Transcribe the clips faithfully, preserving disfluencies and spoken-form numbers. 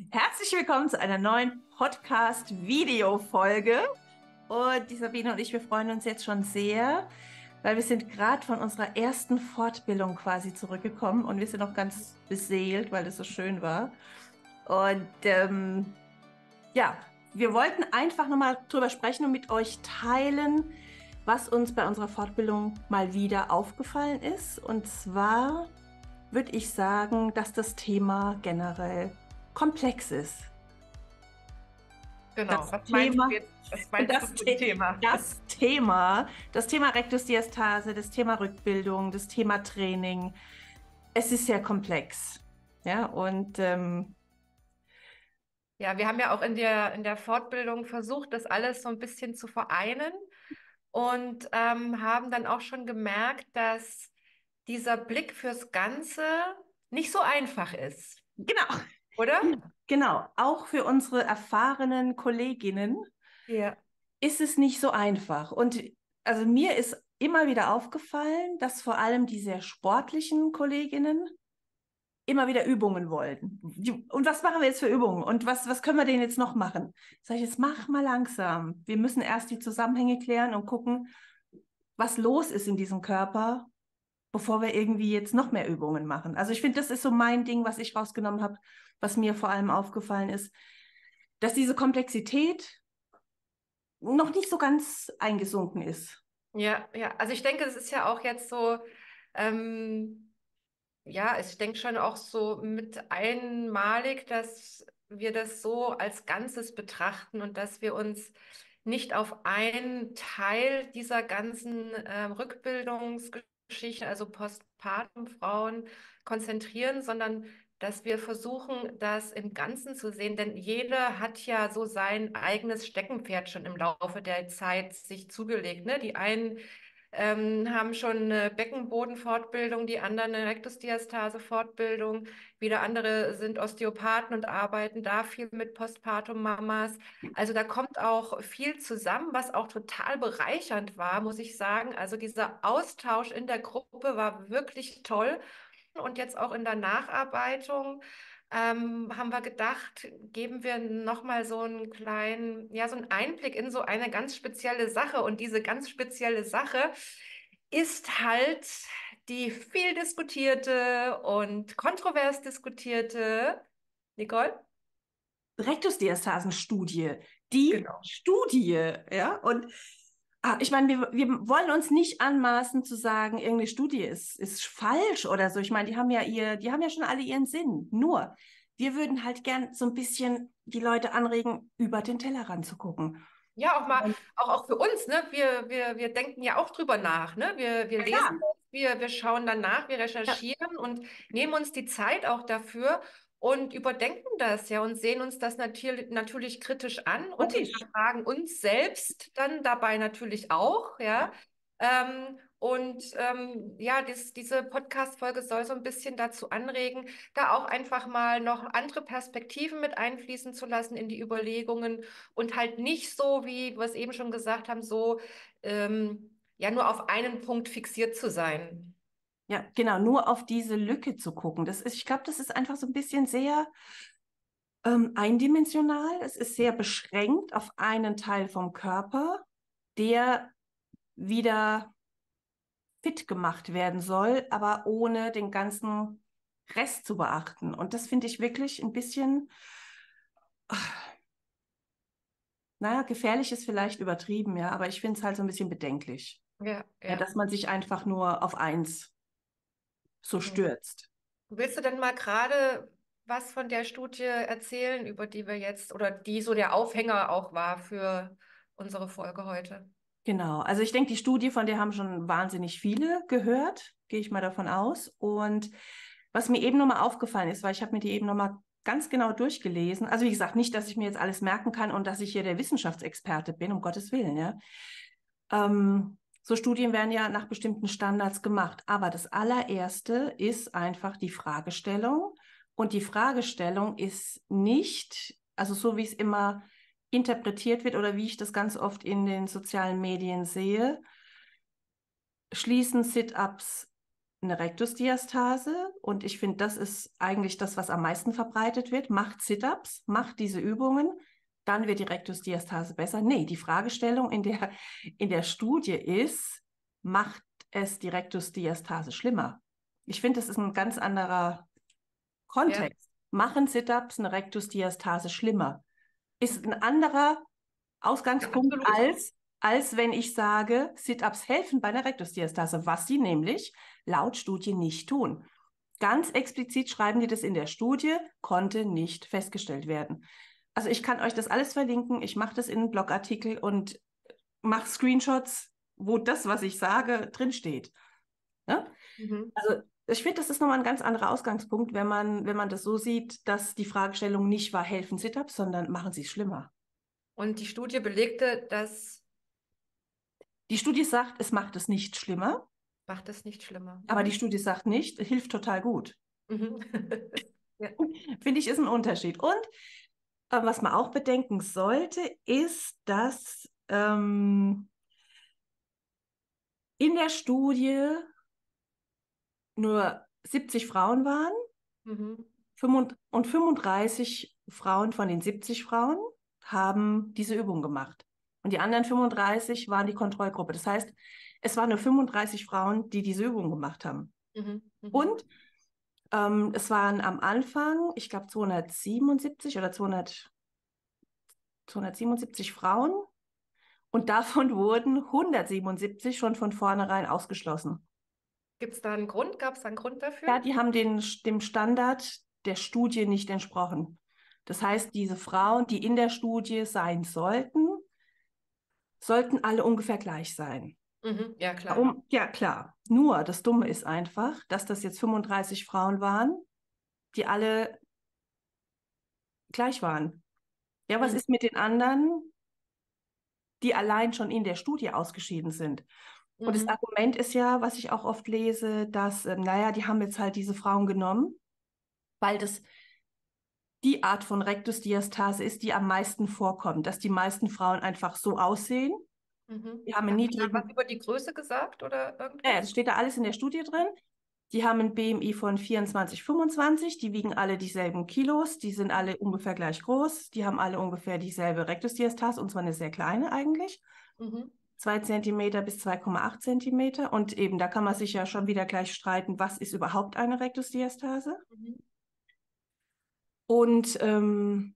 Herzlich willkommen zu einer neuen Podcast-Video-Folge. Und die Sabine und ich, wir freuen uns jetzt schon sehr, weil wir sind gerade von unserer ersten Fortbildung quasi zurückgekommen und wir sind noch ganz beseelt, weil es so schön war. Und ähm, ja, wir wollten einfach nochmal drüber sprechen und mit euch teilen, was uns bei unserer Fortbildung mal wieder aufgefallen ist. Und zwar würde ich sagen, dass das Thema generell komplex ist. Genau. Das Was meinst du Thema, jetzt? Was meinst du das, zum The Thema? das Thema, das Thema Rektusdiastase, das Thema Rückbildung, das Thema Training, es ist sehr komplex. Ja, und ähm, Ja, wir haben ja auch in der, in der Fortbildung versucht, das alles so ein bisschen zu vereinen und ähm, haben dann auch schon gemerkt, dass dieser Blick fürs Ganze nicht so einfach ist, genau, oder? genau, auch für unsere erfahrenen Kolleginnen Ja. ist es nicht so einfach. Und also mir ist immer wieder aufgefallen, dass vor allem die sehr sportlichen Kolleginnen immer wieder Übungen wollen. Und was machen wir jetzt für Übungen? Und was, was können wir denn jetzt noch machen? Sag ich, jetzt mach mal langsam. Wir müssen erst die Zusammenhänge klären und gucken, was los ist in diesem Körper, bevor wir irgendwie jetzt noch mehr Übungen machen. Also ich finde, das ist so mein Ding, was ich rausgenommen habe, was mir vor allem aufgefallen ist, dass diese Komplexität noch nicht so ganz eingesunken ist. Ja, ja. Also ich denke, es ist ja auch jetzt so, ähm, ja, ich denke schon auch so mit einmalig, dass wir das so als Ganzes betrachten und dass wir uns nicht auf einen Teil dieser ganzen ähm, Rückbildungsgeschichte, also Postpartum-Frauen, konzentrieren, sondern dass wir versuchen, das im Ganzen zu sehen. Denn jeder hat ja so sein eigenes Steckenpferd schon im Laufe der Zeit sich zugelegt, ne? Die einen ähm, haben schon eine Beckenbodenfortbildung, die anderen eine Rektusdiastase-Fortbildung. Wieder andere sind Osteopathen und arbeiten da viel mit Postpartum-Mamas. Also da kommt auch viel zusammen, was auch total bereichernd war, muss ich sagen. Also dieser Austausch in der Gruppe war wirklich toll. Und jetzt auch in der Nacharbeitung ähm, haben wir gedacht, geben wir nochmal so einen kleinen, ja, so einen Einblick in so eine ganz spezielle Sache. Und diese ganz spezielle Sache ist halt die viel diskutierte und kontrovers diskutierte, Nicole? Rektusdiastasen-Studie, die Genau. Studie, ja, und ah, ich meine, wir, wir wollen uns nicht anmaßen zu sagen, irgendeine Studie ist, ist falsch oder so. Ich meine, die haben ja ihr, die haben ja schon alle ihren Sinn. Nur, wir würden halt gern so ein bisschen die Leute anregen, über den Tellerrand zu gucken. Ja, auch mal, Und, auch, auch für uns, ne? Wir, wir, wir denken ja auch drüber nach, ne? Wir, wir ja lesen klar. das, wir, wir schauen dann nach, wir Ja, recherchieren und nehmen uns die Zeit auch dafür und überdenken das, ja, und sehen uns das natürlich, natürlich kritisch an und logisch. hinterfragen uns selbst dann dabei natürlich auch, ja. Ähm, und ähm, ja, dies, diese Podcast-Folge soll so ein bisschen dazu anregen, da auch einfach mal noch andere Perspektiven mit einfließen zu lassen in die Überlegungen und halt nicht so, wie wir es eben schon gesagt haben, so ähm, ja nur auf einen Punkt fixiert zu sein. Ja, genau, nur auf diese Lücke zu gucken. Das ist, ich glaube, das ist einfach so ein bisschen sehr ähm, eindimensional. Es ist sehr beschränkt auf einen Teil vom Körper, der wieder fit gemacht werden soll, aber ohne den ganzen Rest zu beachten. Und das finde ich wirklich ein bisschen, naja, gefährlich ist vielleicht übertrieben, ja, aber ich finde es halt so ein bisschen bedenklich, Ja, ja, ja. dass man sich einfach nur auf eins so Hm. stürzt. Willst du denn mal gerade was von der Studie erzählen, über die wir jetzt oder die so der Aufhänger auch war für unsere Folge heute? Genau. Also ich denke, die Studie, von der haben schon wahnsinnig viele gehört, gehe ich mal davon aus. Und was mir eben nochmal aufgefallen ist, weil ich habe mir die eben nochmal ganz genau durchgelesen. Also wie gesagt, nicht, dass ich mir jetzt alles merken kann und dass ich hier der Wissenschaftsexperte bin, um Gottes Willen, ja. Ähm, so Studien werden ja nach bestimmten Standards gemacht. Aber das allererste ist einfach die Fragestellung. Und die Fragestellung ist nicht, also so wie es immer interpretiert wird oder wie ich das ganz oft in den sozialen Medien sehe, schließen Sit-ups eine Rektusdiastase und ich finde, das ist eigentlich das, was am meisten verbreitet wird. Macht Sit-ups, macht diese Übungen, dann wird die Rektusdiastase besser. Nee, die Fragestellung in der, in der Studie ist, macht es die Rektusdiastase schlimmer? Ich finde, das ist ein ganz anderer Ja, Kontext. Machen Sit-ups eine Rektusdiastase schlimmer? Ist ein anderer ja, Ausgangspunkt absolut. als, als wenn ich sage, Sit-ups helfen bei der Rektusdiastase, was sie nämlich laut Studie nicht tun. Ganz explizit schreiben die das in der Studie, konnte nicht festgestellt werden. Also ich kann euch das alles verlinken, ich mache das in einen Blogartikel und mache Screenshots, wo das, was ich sage, drinsteht. Ne? Mhm. Also ich finde, das ist nochmal ein ganz anderer Ausgangspunkt, wenn man, wenn man das so sieht, dass die Fragestellung nicht war, helfen Sit-ups, sondern machen sie es schlimmer. Und die Studie belegte, das Die Studie sagt, es macht es nicht schlimmer, macht es nicht schlimmer. aber die Mhm. Studie sagt nicht, hilft total gut. Mhm. Ja. Finde ich, ist ein Unterschied. Und äh, was man auch bedenken sollte, ist, dass ähm, in der Studie nur siebzig Frauen waren Mhm. und fünfunddreißig Frauen von den siebzig Frauen haben diese Übung gemacht. Und die anderen fünfunddreißig waren die Kontrollgruppe. Das heißt, es waren nur fünfunddreißig Frauen, die diese Übung gemacht haben. Mhm. Mhm. Und ähm, es waren am Anfang, ich glaube, zweihundertsiebenundsiebzig oder zweihundert, zweihundertsiebenundsiebzig Frauen. Und davon wurden hundertsiebenundsiebzig schon von vornherein ausgeschlossen. Gibt es da einen Grund? Gab es da einen Grund Ja, dafür? die haben den, dem Standard der Studie nicht entsprochen. Das heißt, diese Frauen, die in der Studie sein sollten, sollten alle ungefähr gleich sein. Mhm. Ja, klar. Warum? Ja, klar. Nur das Dumme ist einfach, dass das jetzt fünfunddreißig Frauen waren, die alle gleich waren. Ja, was Mhm. ist mit den anderen, die allein schon in der Studie ausgeschieden sind? Und das Mhm. Argument ist ja, was ich auch oft lese, dass, ähm, naja, die haben jetzt halt diese Frauen genommen, weil das die Art von Rektusdiastase ist, die am meisten vorkommt, dass die meisten Frauen einfach so aussehen. Mhm. Die haben einen Haben die da was niedrigen, über die Größe gesagt oder ja, ja, irgendwas? das steht da alles in der Studie drin. Die haben ein B M I von vierundzwanzig, fünfundzwanzig, die wiegen alle dieselben Kilos, die sind alle ungefähr gleich groß, die haben alle ungefähr dieselbe Rektusdiastase, und zwar eine sehr kleine eigentlich. Mhm. zwei Zentimeter bis zwei Komma acht Zentimeter. Und eben, da kann man sich ja schon wieder gleich streiten, was ist überhaupt eine Rektusdiastase? Mhm. Und ähm,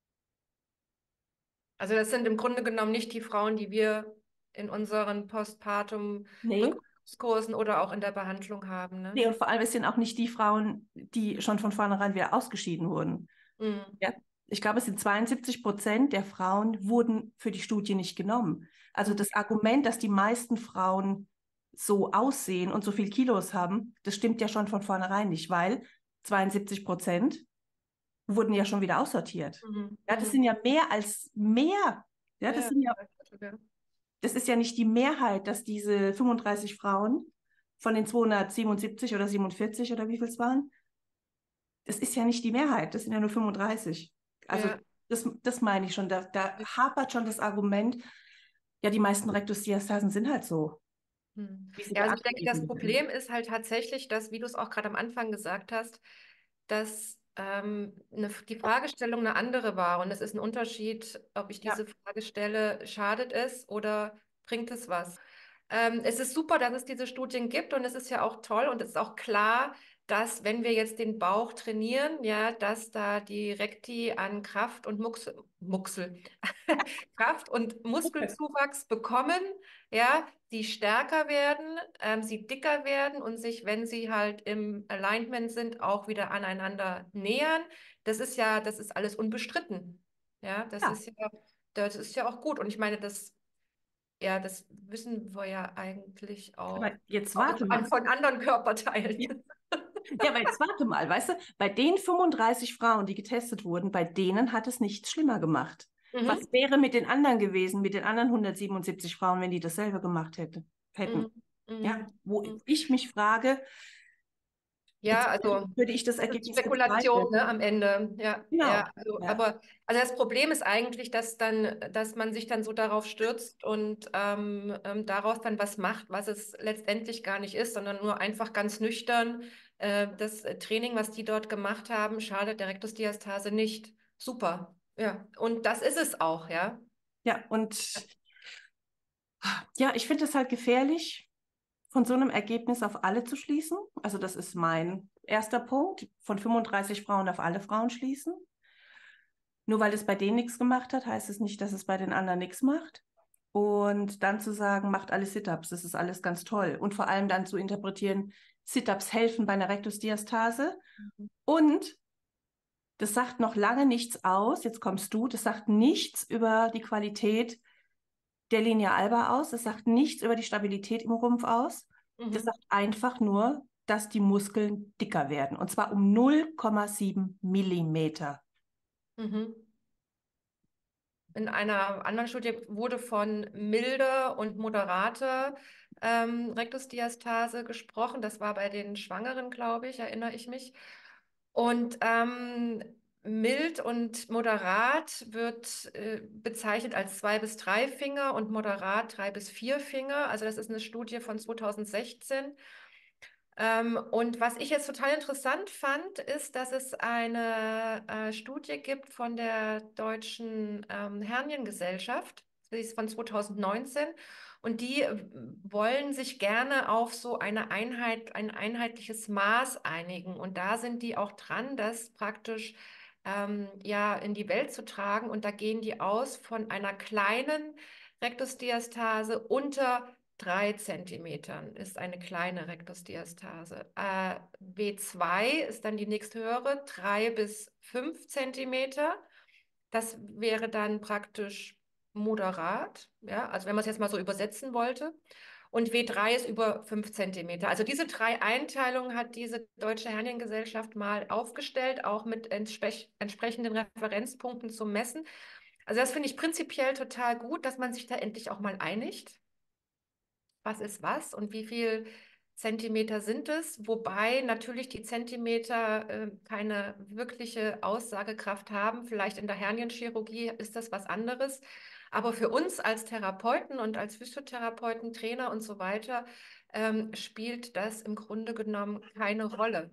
Also das sind im Grunde genommen nicht die Frauen, die wir in unseren nee, Postpartum-Rückkursen oder auch in der Behandlung haben, ne? nee, und vor allem es sind auch nicht die Frauen, die schon von vornherein wieder ausgeschieden wurden. Mhm. Ja, ich glaube, es sind zweiundsiebzig Prozent der Frauen wurden für die Studie nicht genommen. Also Mhm. das Argument, dass die meisten Frauen so aussehen und so viel Kilos haben, das stimmt ja schon von vornherein nicht, weil zweiundsiebzig Prozent wurden ja schon wieder aussortiert. Mhm. Ja, das Mhm. sind ja mehr als mehr. Ja, das Ja, sind ja, ja. das ist ja nicht die Mehrheit, dass diese fünfunddreißig Frauen von den zweihundertsiebenundsiebzig oder siebenundvierzig oder wie viel es waren, das ist ja nicht die Mehrheit, das sind ja nur fünfunddreißig. Also Ja. das, das meine ich schon, da, da hapert schon das Argument, ja, die meisten Rektusdiastasen sind halt so, Hm. wie sie Ja, da also ich denke, das angegeben werden. Problem ist halt tatsächlich, dass, wie du es auch gerade am Anfang gesagt hast, dass ähm, eine, die Fragestellung eine andere war. Und es ist ein Unterschied, ob ich Ja, diese Frage stelle, schadet es oder bringt es was? Ähm, es ist super, dass es diese Studien gibt und es ist ja auch toll und es ist auch klar, dass wenn wir jetzt den Bauch trainieren, ja, dass da die Rekti an Kraft und Muxel, Muxel, Kraft und Muskelzuwachs bekommen, ja, die stärker werden, ähm, sie dicker werden und sich, wenn sie halt im Alignment sind, auch wieder aneinander nähern. Das ist ja, das ist alles unbestritten. Ja, das ja. ist ja, das ist ja auch gut. Und ich meine, das, ja, das wissen wir ja eigentlich Aber auch, jetzt auch warte an, mal. von anderen Körperteilen. Ja, ja, aber jetzt warte mal, weißt du, bei den fünfunddreißig Frauen, die getestet wurden, bei denen hat es nichts schlimmer gemacht. Was Mhm. wäre mit den anderen gewesen, mit den anderen hundertsiebenundsiebzig Frauen, wenn die dasselbe gemacht hätte, hätten? Mhm. Ja, Mhm. wo Mhm. ich mich frage, Ja, Beziehungsweise also würde ich das das ist Ergebnis Spekulation, bezweifeln. ne, am Ende. Ja, Genau. ja, also, Ja. aber also das Problem ist eigentlich, dass dann, dass man sich dann so darauf stürzt und ähm, ähm, daraus dann was macht, was es letztendlich gar nicht ist, sondern nur einfach ganz nüchtern. Äh, das Training, was die dort gemacht haben, schadet der Rektusdiastase nicht. Super. Ja, und das ist es auch, ja. Ja, und ja, ich finde es halt gefährlich, von so einem Ergebnis auf alle zu schließen. Also das ist mein erster Punkt, von fünfunddreißig Frauen auf alle Frauen schließen. Nur weil es bei denen nichts gemacht hat, heißt es nicht, dass es bei den anderen nichts macht. Und dann zu sagen, macht alle Sit-ups, das ist alles ganz toll. Und vor allem dann zu interpretieren, Sit-ups helfen bei einer Rektusdiastase. Und das sagt noch lange nichts aus, jetzt kommst du, das sagt nichts über die Qualität der Linea alba aus, das sagt nichts über die Stabilität im Rumpf aus. Das Mhm. sagt einfach nur, dass die Muskeln dicker werden. Und zwar um null Komma sieben Millimeter. Mhm. In einer anderen Studie wurde von milder und moderater ähm, Rektusdiastase gesprochen. Das war bei den Schwangeren, glaube ich, erinnere ich mich. Und ähm, mild und moderat wird äh, bezeichnet als zwei bis drei Finger und moderat drei bis vier Finger. Also das ist eine Studie von zweitausendsechzehn. Ähm, und was ich jetzt total interessant fand, ist, dass es eine äh, Studie gibt von der Deutschen ähm, Herniengesellschaft. Sie ist von zweitausendneunzehn und die äh, wollen sich gerne auf so eine Einheit, ein einheitliches Maß einigen. Und da sind die auch dran, das praktisch ähm, ja in die Welt zu tragen. Und da gehen die aus von einer kleinen Rektusdiastase unter drei Zentimetern ist eine kleine Rektusdiastase. Äh, W zwei ist dann die nächsthöhere, drei bis fünf Zentimeter. Das wäre dann praktisch moderat, ja, also wenn man es jetzt mal so übersetzen wollte. Und W drei ist über fünf Zentimeter. Also diese drei Einteilungen hat diese Deutsche Herniengesellschaft mal aufgestellt, auch mit entspech entsprechenden Referenzpunkten zum Messen. Also das finde ich prinzipiell total gut, dass man sich da endlich auch mal einigt, was ist was und wie viel Zentimeter sind es, wobei natürlich die Zentimeter äh, keine wirkliche Aussagekraft haben. Vielleicht in der Hernienchirurgie ist das was anderes. Aber für uns als Therapeuten und als Physiotherapeuten, Trainer und so weiter ähm, spielt das im Grunde genommen keine Rolle.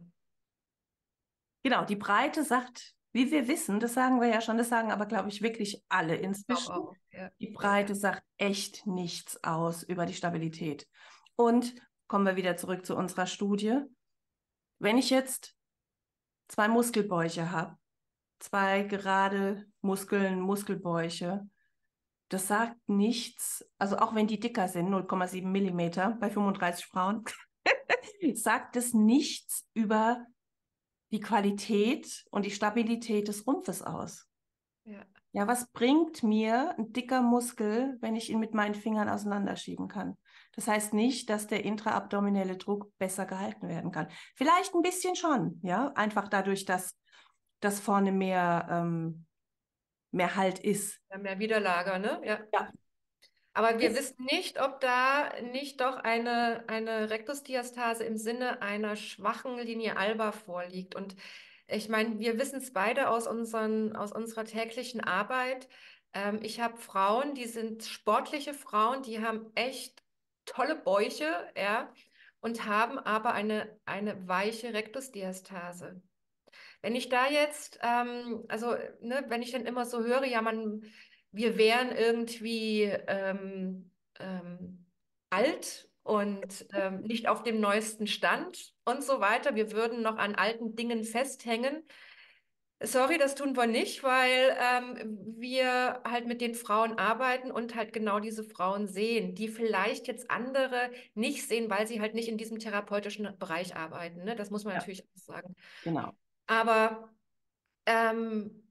Genau, die Breite sagt, wie wir wissen, das sagen wir ja schon, das sagen aber, glaube ich, wirklich alle Ich glaube inzwischen. auch. Ja, Die ja, Breite sagt echt nichts aus über die Stabilität. Und kommen wir wieder zurück zu unserer Studie. Wenn ich jetzt zwei Muskelbäuche habe, zwei gerade Muskeln, Muskelbäuche, das sagt nichts, also auch wenn die dicker sind, null Komma sieben Millimeter bei fünfunddreißig Frauen, sagt es nichts über die Qualität und die Stabilität des Rumpfes aus. ja. Ja, was bringt mir ein dicker Muskel, wenn ich ihn mit meinen Fingern auseinanderschieben kann? Das heißt nicht, dass der intraabdominelle Druck besser gehalten werden kann. Vielleicht ein bisschen schon, ja, einfach dadurch, dass das vorne mehr, ähm, mehr Halt ist. Ja, mehr Widerlager, ne? Ja. Ja, Aber wir ist, wissen nicht, ob da nicht doch eine, eine Rektusdiastase im Sinne einer schwachen Linie alba vorliegt. Und ich meine, wir wissen es beide aus unseren, aus unserer täglichen Arbeit. Ähm, ich habe Frauen, die sind sportliche Frauen, die haben echt tolle Bäuche, ja, und haben aber eine, eine weiche Rektusdiastase. Wenn ich da jetzt, ähm, also, ne, wenn ich dann immer so höre, ja, man, wir wären irgendwie ähm, ähm, alt und ähm, nicht auf dem neuesten Stand und so weiter, wir würden noch an alten Dingen festhängen. Sorry, das tun wir nicht, weil ähm, wir halt mit den Frauen arbeiten und halt genau diese Frauen sehen, die vielleicht jetzt andere nicht sehen, weil sie halt nicht in diesem therapeutischen Bereich arbeiten. Ne? Das muss man ja, natürlich auch sagen. genau. Aber ähm,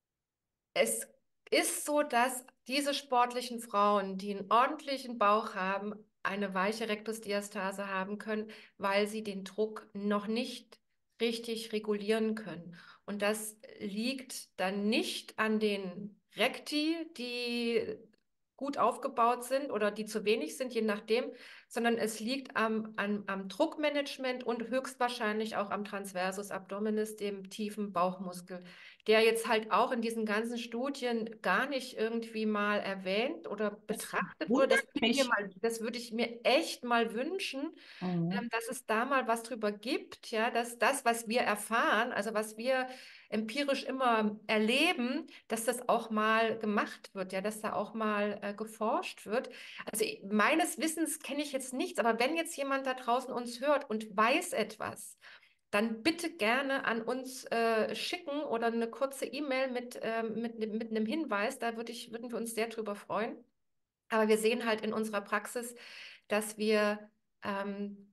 es ist so, dass diese sportlichen Frauen, die einen ordentlichen Bauch haben, eine weiche Rektusdiastase haben können, weil sie den Druck noch nicht richtig regulieren können. Und das liegt dann nicht an den Rekti, die gut aufgebaut sind oder die zu wenig sind, je nachdem, sondern es liegt am, am, am Druckmanagement und höchstwahrscheinlich auch am Transversus Abdominis, dem tiefen Bauchmuskel, der jetzt halt auch in diesen ganzen Studien gar nicht irgendwie mal erwähnt oder Das betrachtet wurde. Das wundert würde ich mir mich. mal, das würde ich mir echt mal wünschen, Mhm. ähm, dass es da mal was drüber gibt, ja, dass das, was wir erfahren, also was wir empirisch immer erleben, dass das auch mal gemacht wird, ja, dass da auch mal äh, geforscht wird. Also ich- meines Wissens kenne ich jetzt nichts, aber wenn jetzt jemand da draußen uns hört und weiß etwas, dann bitte gerne an uns äh, schicken oder eine kurze E-Mail mit, ähm, mit, mit einem Hinweis. Da würde ich, würden wir uns sehr drüber freuen. Aber wir sehen halt in unserer Praxis, dass wir ähm,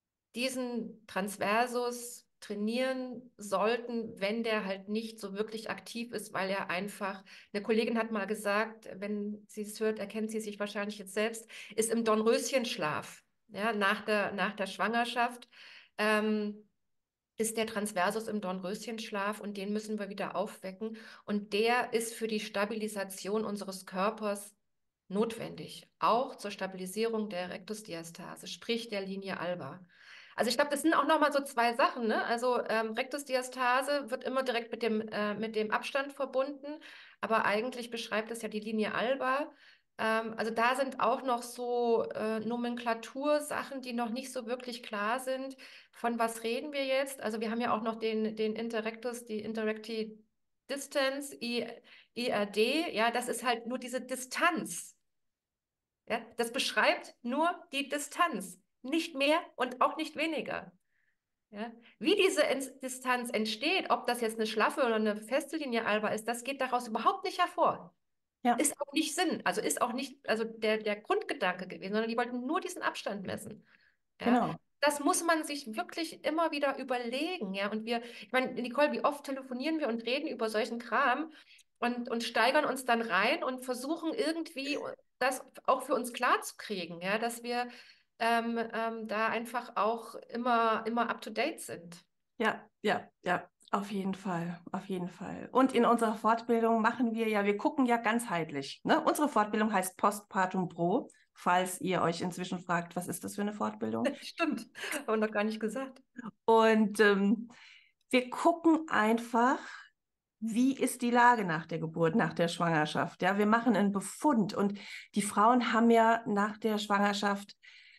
diesen Transversus trainieren sollten, wenn der halt nicht so wirklich aktiv ist, weil er einfach, eine Kollegin hat mal gesagt, wenn sie es hört, erkennt sie sich wahrscheinlich jetzt selbst, ist im Dornröschenschlaf, ja, nach der, nach der Schwangerschaft. Ähm, ist der Transversus im Dornröschenschlaf und den müssen wir wieder aufwecken. Und der ist für die Stabilisation unseres Körpers notwendig, auch zur Stabilisierung der Rektusdiastase, sprich der Linie alba. Also ich glaube, das sind auch nochmal so zwei Sachen, ne? Also ähm, Rektusdiastase wird immer direkt mit dem, äh, mit dem Abstand verbunden, aber eigentlich beschreibt es ja die Linie alba. Ähm, also da sind auch noch so äh, Nomenklatursachen, die noch nicht so wirklich klar sind. Von was reden wir jetzt? Also wir haben ja auch noch den, den Interrectus, die Interrecti Distance, I, I R D, ja, das ist halt nur diese Distanz. Ja, das beschreibt nur die Distanz, nicht mehr und auch nicht weniger. Ja. Wie diese Ent- Distanz entsteht, ob das jetzt eine schlaffe oder eine feste Linie alba ist, das geht daraus überhaupt nicht hervor. Ja, Ist auch nicht Sinn, also ist auch nicht also der, der Grundgedanke gewesen, sondern die wollten nur diesen Abstand messen. Ja, genau. das muss man sich wirklich immer wieder überlegen. Ja, und wir, ich meine, Nicole, wie oft telefonieren wir und reden über solchen Kram und, und steigern uns dann rein und versuchen irgendwie das auch für uns klar zu kriegen, ja, dass wir ähm, ähm, da einfach auch immer, immer up to date sind. Ja, ja, ja, auf jeden Fall, auf jeden Fall. Und in unserer Fortbildung machen wir ja, wir gucken ja ganzheitlich. Ne? Unsere Fortbildung heißt Postpartum Pro, falls ihr euch inzwischen fragt, was ist das für eine Fortbildung? Stimmt, haben wir noch gar nicht gesagt. Und ähm, wir gucken einfach, wie ist die Lage nach der Geburt, nach der Schwangerschaft. Ja, wir machen einen Befund und die Frauen haben ja nach der Schwangerschaft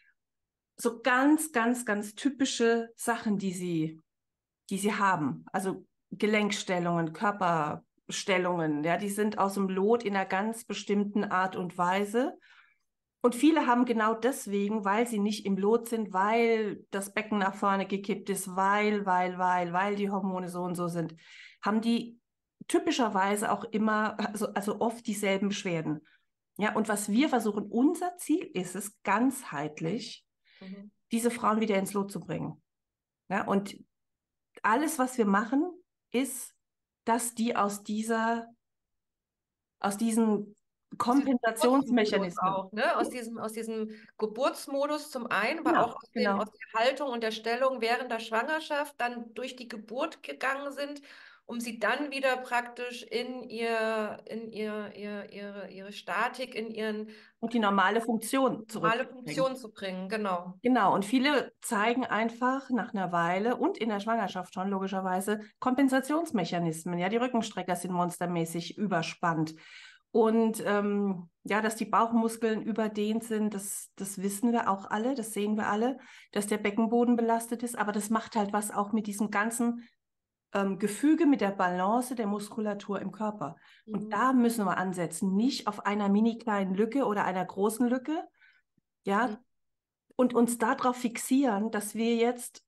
so ganz, ganz, ganz typische Sachen, die sie die sie haben. Also Gelenkstellungen, Körperstellungen, ja, die sind aus dem Lot in einer ganz bestimmten Art und Weise. Und viele haben genau deswegen, weil sie nicht im Lot sind, weil das Becken nach vorne gekippt ist, weil, weil, weil, weil die Hormone so und so sind, haben die typischerweise auch immer, also, also oft dieselben Beschwerden. Ja, und was wir versuchen, unser Ziel ist es, ganzheitlich Mhm. diese Frauen wieder ins Lot zu bringen. Ja, und alles, was wir machen, ist, dass die aus dieser, aus diesen Aus diesem Geburtsmodus Kompensationsmechanismen, auch, ne? Aus diesem, aus diesem Geburtsmodus zum einen, aber genau, auch aus dem, genau, aus der Haltung und der Stellung während der Schwangerschaft dann durch die Geburt gegangen sind, um sie dann wieder praktisch in ihr, in ihr, ihr, ihre, ihre Statik, in ihren und die normale Funktion normale zurückzubringen. Funktion zu bringen. Genau. Genau, und viele zeigen einfach nach einer Weile und in der Schwangerschaft schon logischerweise Kompensationsmechanismen. Ja, die Rückenstrecker sind monstermäßig überspannt. Und ähm, ja, dass die Bauchmuskeln überdehnt sind, das, das wissen wir auch alle, das sehen wir alle, dass der Beckenboden belastet ist. Aber das macht halt was auch mit diesem ganzen ähm, Gefüge, mit der Balance der Muskulatur im Körper. Und Mhm. da müssen wir ansetzen, nicht auf einer mini kleinen Lücke oder einer großen Lücke, Mhm. ja, und uns darauf fixieren, dass wir jetzt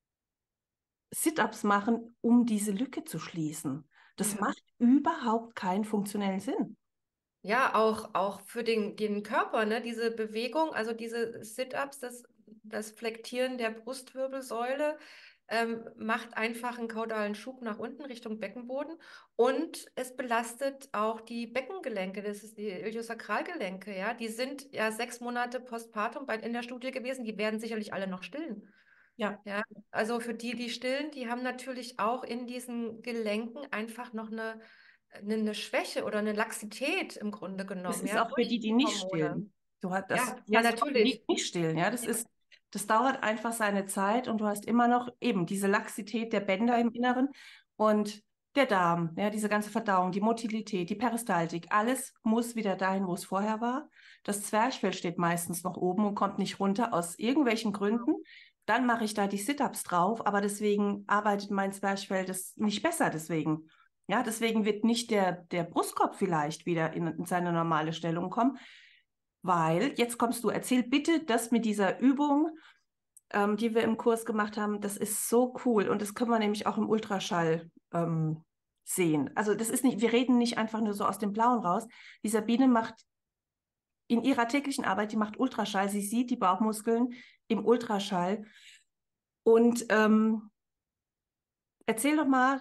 Sit-ups machen, um diese Lücke zu schließen. Das Ja. macht überhaupt keinen funktionellen Sinn. Ja, auch, auch für den, den Körper, ne? Diese Bewegung, also diese Sit-ups, das, das Flektieren der Brustwirbelsäule, ähm, macht einfach einen kaudalen Schub nach unten Richtung Beckenboden und es belastet auch die Beckengelenke, das ist die Iliosakralgelenke, ja. Die sind ja sechs Monate postpartum bei, in der Studie gewesen, die werden sicherlich alle noch stillen. Ja, Ja, also für die, die stillen, die haben natürlich auch in diesen Gelenken einfach noch eine eine Schwäche oder eine Laxität im Grunde Das genommen, ist ja, auch für durch die, die die nicht Hormone. stillen. Du hast das, Ja, du ja, hast auch die, natürlich. die nicht stillen, ja. Das Ja. ist, das dauert einfach seine Zeit und du hast immer noch eben diese Laxität der Bänder im Inneren und der Darm, ja, diese ganze Verdauung, die Motilität, die Peristaltik, alles muss wieder dahin, wo es vorher war. Das Zwerchfell steht meistens noch oben und kommt nicht runter aus irgendwelchen Gründen. Dann mache ich da die Sit-ups drauf, aber deswegen arbeitet mein Zwerchfell das nicht besser deswegen. Ja, deswegen wird nicht der, der Brustkorb vielleicht wieder in, in seine normale Stellung kommen, weil, jetzt kommst du, erzähl bitte das mit dieser Übung, ähm, die wir im Kurs gemacht haben, das ist so cool und das können wir nämlich auch im Ultraschall ähm, sehen. Also das ist nicht, wir reden nicht einfach nur so aus dem Blauen raus. Die Sabine macht in ihrer täglichen Arbeit, die macht Ultraschall, sie sieht die Bauchmuskeln im Ultraschall und ähm, erzähl doch mal,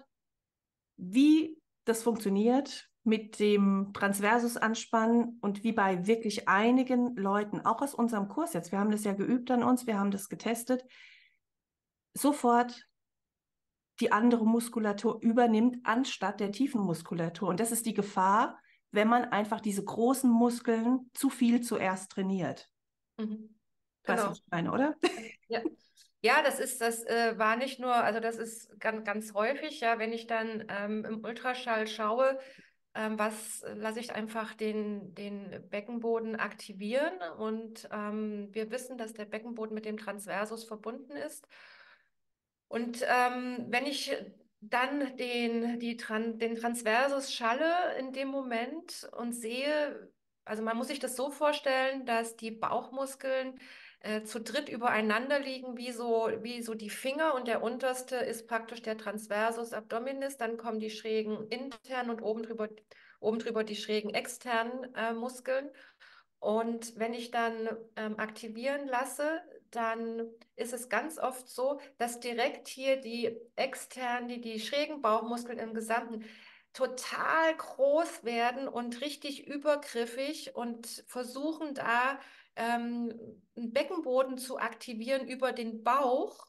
wie das funktioniert mit dem Transversus-Anspannen und wie bei wirklich einigen Leuten, auch aus unserem Kurs jetzt, wir haben das ja geübt an uns, wir haben das getestet, sofort die andere Muskulatur übernimmt anstatt der tiefen Muskulatur. Und das ist die Gefahr, wenn man einfach diese großen Muskeln zu viel zuerst trainiert. Mhm. Weißt du, was Genau. ich meine, oder? Ja. Ja, das ist, das äh, war nicht nur, also das ist ganz, ganz häufig, ja, wenn ich dann ähm, im Ultraschall schaue, ähm, was äh, lasse ich einfach den, den Beckenboden aktivieren und ähm, wir wissen, dass der Beckenboden mit dem Transversus verbunden ist. Und ähm, wenn ich dann den, die Tran den Transversus schalle in dem Moment und sehe, also man muss sich das so vorstellen, dass die Bauchmuskeln äh, zu dritt übereinander liegen, wie so, wie so die Finger und der unterste ist praktisch der Transversus abdominis, dann kommen die schrägen internen und oben drüber, oben drüber die schrägen externen äh, Muskeln. Und wenn ich dann ähm, aktivieren lasse, dann ist es ganz oft so, dass direkt hier die externen, die, die schrägen Bauchmuskeln im Gesamten total groß werden und richtig übergriffig und versuchen da ähm, einen Beckenboden zu aktivieren über den Bauch.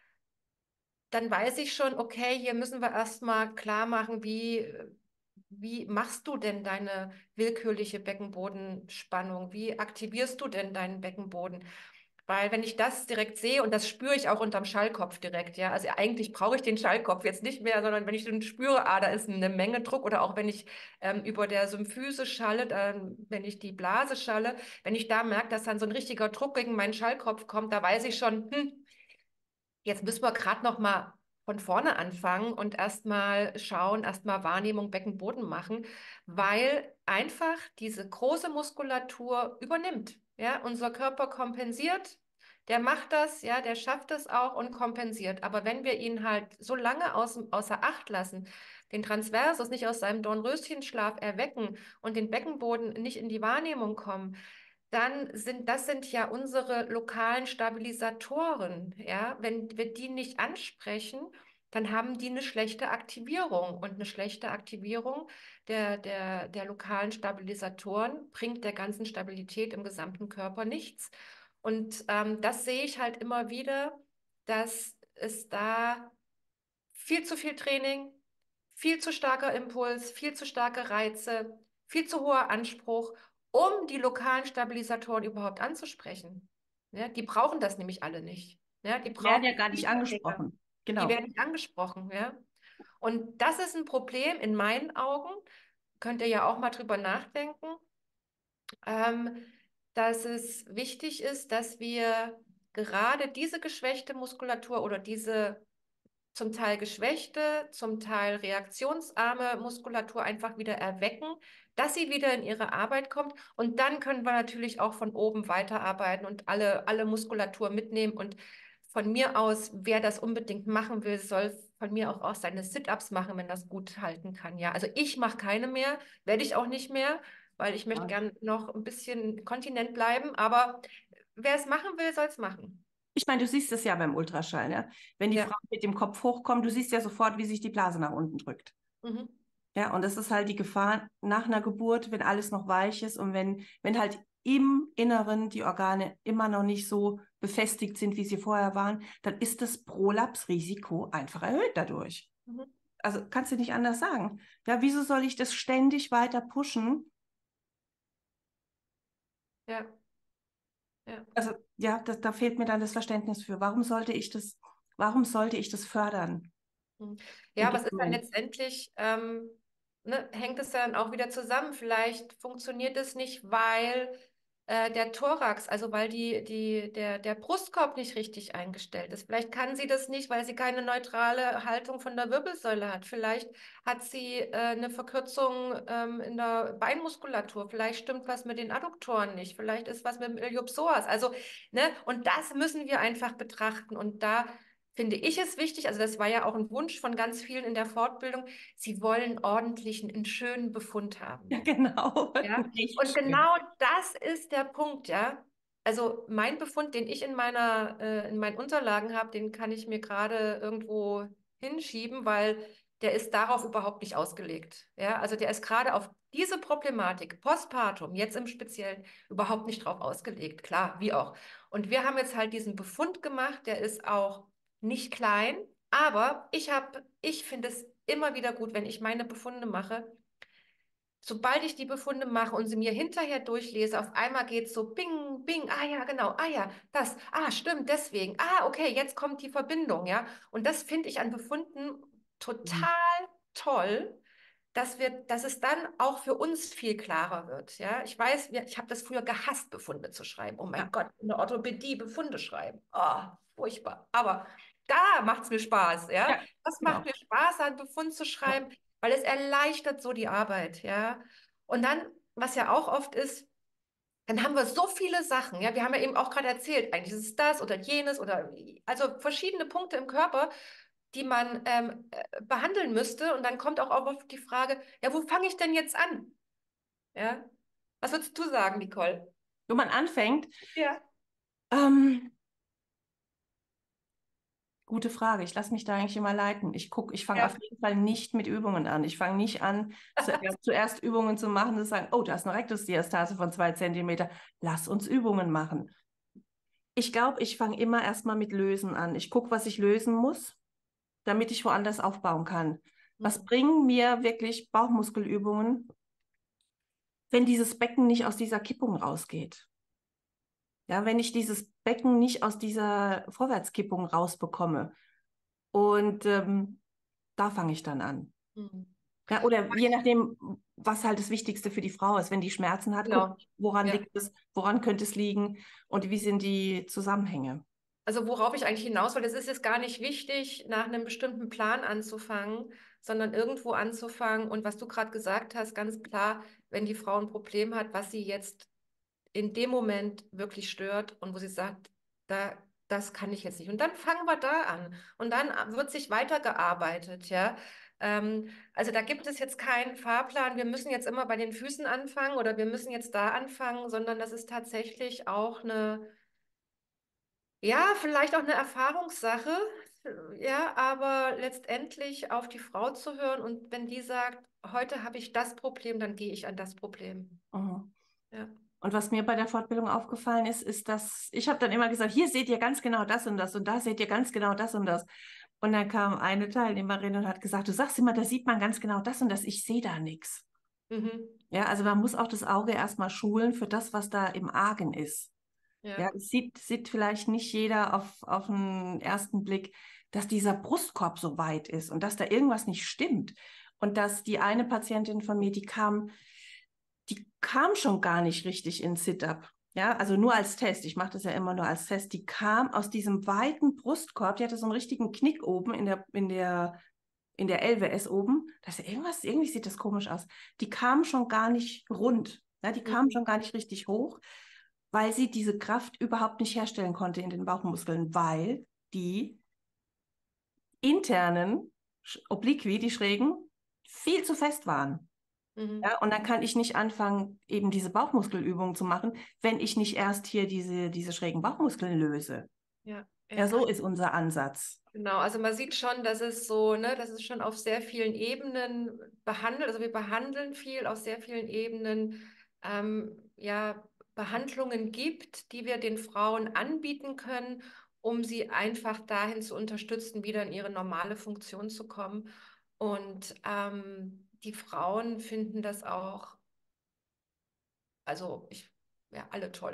Dann weiß ich schon, okay, hier müssen wir erstmal klar machen, wie, wie machst du denn deine willkürliche Beckenbodenspannung? Wie aktivierst du denn deinen Beckenboden? Weil wenn ich das direkt sehe, und das spüre ich auch unterm Schallkopf direkt, ja, also eigentlich brauche ich den Schallkopf jetzt nicht mehr, sondern wenn ich dann spüre, ah, da ist eine Menge Druck oder auch wenn ich ähm, über der Symphyse schalle, dann, wenn ich die Blase schalle, wenn ich da merke, dass dann so ein richtiger Druck gegen meinen Schallkopf kommt, da weiß ich schon, hm, jetzt müssen wir gerade noch mal von vorne anfangen und erstmal schauen, erstmal Wahrnehmung Beckenboden machen, weil einfach diese große Muskulatur übernimmt. Ja, unser Körper kompensiert, der macht das, ja, der schafft es auch und kompensiert. Aber wenn wir ihn halt so lange aus, außer Acht lassen, den Transversus nicht aus seinem Dornröschenschlaf erwecken und den Beckenboden nicht in die Wahrnehmung kommen, dann sind das sind ja unsere lokalen Stabilisatoren. Ja? Wenn wir die nicht ansprechen, dann haben die eine schlechte Aktivierung. Und eine schlechte Aktivierung der, der, der lokalen Stabilisatoren bringt der ganzen Stabilität im gesamten Körper nichts. Und ähm, das sehe ich halt immer wieder, dass es da viel zu viel Training, viel zu starker Impuls, viel zu starke Reize, viel zu hoher Anspruch, um die lokalen Stabilisatoren überhaupt anzusprechen. Ja, die brauchen das nämlich alle nicht. Ja, die Werden brauchen ja gar nicht tiefe Dinge. angesprochen. Die Genau. werden nicht angesprochen. Ja? Und das ist ein Problem in meinen Augen. Könnt ihr ja auch mal drüber nachdenken, ähm, dass es wichtig ist, dass wir gerade diese geschwächte Muskulatur oder diese zum Teil geschwächte, zum Teil reaktionsarme Muskulatur einfach wieder erwecken, dass sie wieder in ihre Arbeit kommt. Und dann können wir natürlich auch von oben weiterarbeiten und alle, alle Muskulatur mitnehmen. Und von mir aus, wer das unbedingt machen will, soll von mir auch, auch seine Sit-ups machen, wenn das gut halten kann. Ja, also ich mache keine mehr, werde ich auch nicht mehr, weil ich möchte Ja. gern noch ein bisschen kontinent bleiben. Aber wer es machen will, soll es machen. Ich meine, du siehst es ja beim Ultraschall, ne? Wenn die Ja. Frau mit dem Kopf hochkommt, du siehst ja sofort, wie sich die Blase nach unten drückt. Mhm. Ja, und das ist halt die Gefahr nach einer Geburt, wenn alles noch weich ist und wenn, wenn halt im Inneren die Organe immer noch nicht so befestigt sind, wie sie vorher waren, dann ist das Prolapsrisiko einfach erhöht dadurch. Mhm. Also kannst du nicht anders sagen. Ja, wieso soll ich das ständig weiter pushen? Ja, ja. Also ja, das, da fehlt mir dann das Verständnis für. Warum sollte ich das, warum sollte ich das fördern Hm. Ja, in aber es dem ist dann Moment? letztendlich, ähm, ne, hängt es dann auch wieder zusammen. Vielleicht funktioniert es nicht, weil äh, der Thorax, also weil die, die, der, der Brustkorb nicht richtig eingestellt ist. Vielleicht kann sie das nicht, weil sie keine neutrale Haltung von der Wirbelsäule hat. Vielleicht hat sie äh, eine Verkürzung ähm, in der Beinmuskulatur. Vielleicht stimmt was mit den Adduktoren nicht. Vielleicht ist was mit dem Iliopsoas. Also, ne, und das müssen wir einfach betrachten. Und da finde ich es wichtig, also das war ja auch ein Wunsch von ganz vielen in der Fortbildung, sie wollen ordentlichen, einen schönen Befund Ja, haben. genau. Ja, Nicht und schön. genau das ist der Punkt, ja. Also mein Befund, den ich in meiner, äh, in meinen Unterlagen habe, den kann ich mir gerade irgendwo hinschieben, weil der ist darauf überhaupt nicht ausgelegt. Ja, also der ist gerade auf diese Problematik, Postpartum, jetzt im Speziellen, überhaupt nicht drauf ausgelegt. Klar, wie auch. Und wir haben jetzt halt diesen Befund gemacht, der ist auch nicht klein, aber ich habe, ich finde es immer wieder gut, wenn ich meine Befunde mache. Sobald ich die Befunde mache und sie mir hinterher durchlese, auf einmal geht es so bing, bing, ah ja, genau, ah ja, das, ah, stimmt, deswegen, ah, okay, jetzt kommt die Verbindung, ja. Und das finde ich an Befunden Mhm. total toll, dass wir, dass es dann auch für uns viel klarer wird, ja. Ich weiß, wir- ich habe das früher gehasst, Befunde zu schreiben. Oh mein Ja, Gott, in der Orthopädie Befunde schreiben. Oh, furchtbar. Aber da macht es mir Spaß, ja. ja, Das macht genau. mir Spaß, einen Befund zu Ja. schreiben, weil es erleichtert so die Arbeit, ja. Und dann, was ja auch oft ist, dann haben wir so viele Sachen, ja. Wir haben ja eben auch gerade erzählt, eigentlich ist es das oder jenes oder also verschiedene Punkte im Körper, die man ähm, äh, behandeln müsste. Und dann kommt auch oft die Frage, ja, wo fange ich denn jetzt an? Ja. Was würdest du sagen, Nicole? Wo man anfängt, Ja. ähm, gute Frage. Ich lasse mich da eigentlich immer leiten. Ich gucke, ich fange auf Ja. jeden Fall nicht mit Übungen an. Ich fange nicht an, zuerst, zuerst Übungen zu machen und zu sagen, oh, da ist eine Rektusdiastase von zwei Zentimeter. Lass uns Übungen machen. Ich glaube, ich fange immer erstmal mit Lösen an. Ich gucke, was ich lösen muss, damit ich woanders aufbauen kann. Was Hm. bringen mir wirklich Bauchmuskelübungen, wenn dieses Becken nicht aus dieser Kippung rausgeht? Ja, wenn ich dieses Becken nicht aus dieser Vorwärtskippung rausbekomme. Und ähm, da fange ich dann an. Hm. Ja, oder je nachdem, was halt das Wichtigste für die Frau ist. Wenn die Schmerzen hat, guck, Genau. woran Ja. liegt es, woran könnte es liegen und wie sind die Zusammenhänge. Also worauf ich eigentlich hinaus will, es ist jetzt gar nicht wichtig, nach einem bestimmten Plan anzufangen, sondern irgendwo anzufangen. Und was du gerade gesagt hast, ganz klar, wenn die Frau ein Problem hat, was sie jetzt in dem Moment wirklich stört und wo sie sagt, da, das kann ich jetzt nicht. Und dann fangen wir da an. Und dann wird sich weitergearbeitet, ja. Ähm, also da gibt es jetzt keinen Fahrplan, wir müssen jetzt immer bei den Füßen anfangen oder wir müssen jetzt da anfangen, sondern das ist tatsächlich auch eine ja, vielleicht auch eine Erfahrungssache, ja, aber letztendlich auf die Frau zu hören und wenn die sagt, heute habe ich das Problem, dann gehe ich an das Problem. Mhm. Ja. Und was mir bei der Fortbildung aufgefallen ist, ist, dass ich habe dann immer gesagt, hier seht ihr ganz genau das und das und da seht ihr ganz genau das und das. Und dann kam eine Teilnehmerin und hat gesagt, du sagst immer, da sieht man ganz genau das und das, ich sehe da nichts. Mhm. Ja, also man muss auch das Auge erstmal schulen für das, was da im Argen ist. Ja, Ja. es sieht, sieht vielleicht nicht jeder auf, auf den ersten Blick, dass dieser Brustkorb so weit ist und dass da irgendwas nicht stimmt. Und dass die eine Patientin von mir, die kam, die kam schon gar nicht richtig in Sit-Up. Ja, also nur als Test. Ich mache das ja immer nur als Test. Die kam aus diesem weiten Brustkorb, die hatte so einen richtigen Knick oben in der, in der, in der L W S oben. Das ist irgendwas, irgendwie sieht das komisch aus. Die kam schon gar nicht rund. Ja, die kam Mhm. schon gar nicht richtig hoch, weil sie diese Kraft überhaupt nicht herstellen konnte in den Bauchmuskeln, weil die internen Obliqui, die schrägen, viel zu fest waren. Mhm. Ja, und dann kann ich nicht anfangen, eben diese Bauchmuskelübungen zu machen, wenn ich nicht erst hier diese, diese schrägen Bauchmuskeln löse. Ja, Ja, ja. so ist unser Ansatz. Genau, also man sieht schon, dass es so, ne, dass es schon auf sehr vielen Ebenen behandelt. Also wir behandeln viel auf sehr vielen Ebenen, ähm, ja, Behandlungen gibt, die wir den Frauen anbieten können, um sie einfach dahin zu unterstützen, wieder in ihre normale Funktion zu kommen. Und ähm, die Frauen finden das auch, also ich, ja, alle toll.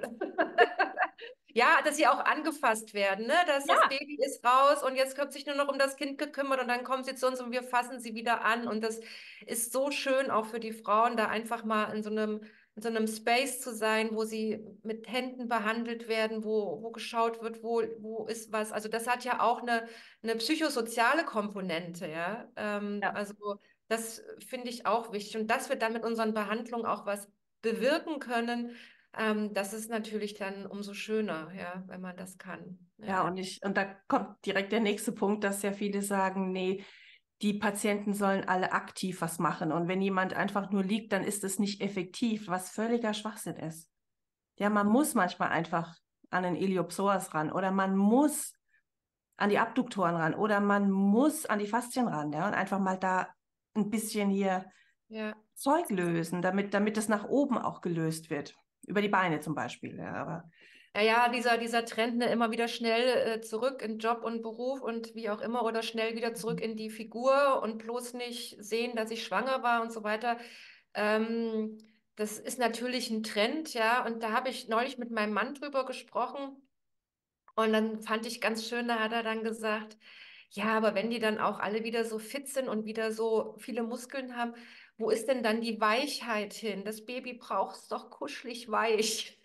Ja, dass sie auch angefasst werden, ne? Dass Ja, das Baby ist raus und jetzt wird sich nur noch um das Kind gekümmert und dann kommen sie zu uns und wir fassen sie wieder an. Und das ist so schön auch für die Frauen, da einfach mal in so einem, in so einem Space zu sein, wo sie mit Händen behandelt werden, wo, wo geschaut wird, wo, wo ist was. Also das hat ja auch eine, eine psychosoziale Komponente, ja. Ähm, ja. also das finde ich auch wichtig. Und dass wir dann mit unseren Behandlungen auch was bewirken können, ähm, das ist natürlich dann umso schöner, ja, wenn man das kann. Ja, Ja, und ich, und da kommt direkt der nächste Punkt, dass ja viele sagen, nee, die Patienten sollen alle aktiv was machen. Und wenn jemand einfach nur liegt, dann ist es nicht effektiv, was völliger Schwachsinn ist. Ja, man muss manchmal einfach an den Iliopsoas ran oder man muss an die Abduktoren ran oder man muss an die Faszien ran, ja, und einfach mal da ein bisschen hier ja. Zeug lösen, damit, damit es nach oben auch gelöst wird. Über die Beine zum Beispiel, ja, aber Ja, ja, dieser, dieser Trend, ne, immer wieder schnell äh, zurück in Job und Beruf und wie auch immer oder schnell wieder zurück in die Figur und bloß nicht sehen, dass ich schwanger war und so weiter. Ähm, das ist natürlich ein Trend, ja. Und da habe ich neulich mit meinem Mann drüber gesprochen. Und dann fand ich ganz schön, da hat er dann gesagt, ja, aber wenn die dann auch alle wieder so fit sind und wieder so viele Muskeln haben, wo ist denn dann die Weichheit hin? Das Baby braucht es doch kuschelig weich.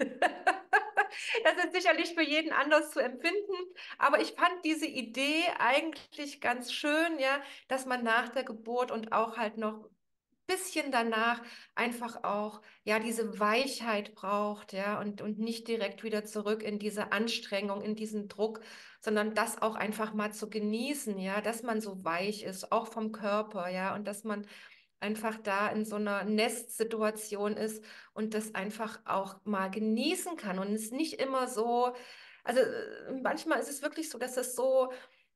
Das ist sicherlich für jeden anders zu empfinden, aber ich fand diese Idee eigentlich ganz schön, ja, dass man nach der Geburt und auch halt noch bisschen danach einfach auch ja diese Weichheit braucht, ja, und, und nicht direkt wieder zurück in diese Anstrengung, in diesen Druck, sondern das auch einfach mal zu genießen, ja, dass man so weich ist, auch vom Körper, ja, und dass man einfach da in so einer Nestsituation ist und das einfach auch mal genießen kann und es nicht immer so, also äh, manchmal ist es wirklich so, dass es so,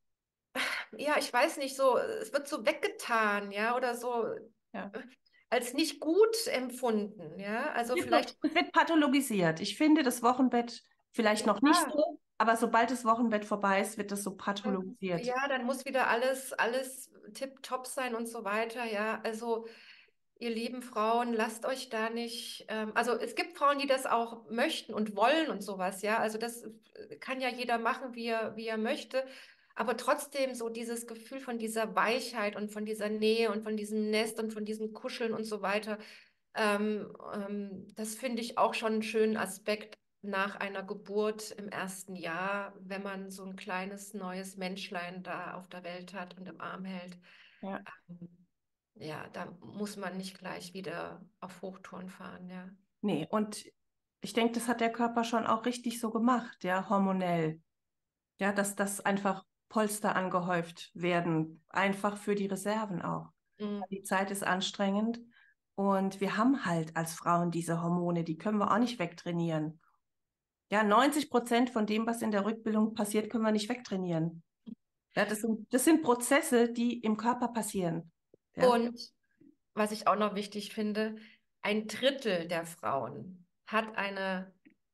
ja, ich weiß nicht, so, es wird so weggetan, ja, oder so ja. als nicht gut empfunden, ja. Es Also wird, so, vielleicht, es wird pathologisiert. Ich finde das Wochenbett vielleicht noch nicht ja, so, aber sobald das Wochenbett vorbei ist, wird das so ähm, pathologisiert. ja, dann muss wieder alles, alles tipptopp sein und so weiter, ja. Also ihr lieben Frauen, lasst euch da nicht, ähm, also es gibt Frauen, die das auch möchten und wollen und sowas, ja. Also das äh, kann ja jeder machen, wie er, wie er möchte. Aber trotzdem so dieses Gefühl von dieser Weichheit und von dieser Nähe und von diesem Nest und von diesem Kuscheln und so weiter. Ähm, ähm, das finde ich auch schon einen schönen Aspekt nach einer Geburt im ersten Jahr, wenn man so ein kleines neues Menschlein da auf der Welt hat und im Arm hält. Ja. Ähm, Ja, da muss man nicht gleich wieder auf Hochtouren fahren, ja. Nee, und ich denke, das hat der Körper schon auch richtig so gemacht, ja, hormonell. Ja, dass das einfach Polster angehäuft werden, einfach für die Reserven auch. Mhm. Die Zeit ist anstrengend und wir haben halt als Frauen diese Hormone, die können wir auch nicht wegtrainieren. Ja, neunzig Prozent von dem, was in der Rückbildung passiert, können wir nicht wegtrainieren. Ja, das sind, das sind Prozesse, die im Körper passieren. Ja, Und was ich auch noch wichtig finde, ein Drittel der Frauen hat eine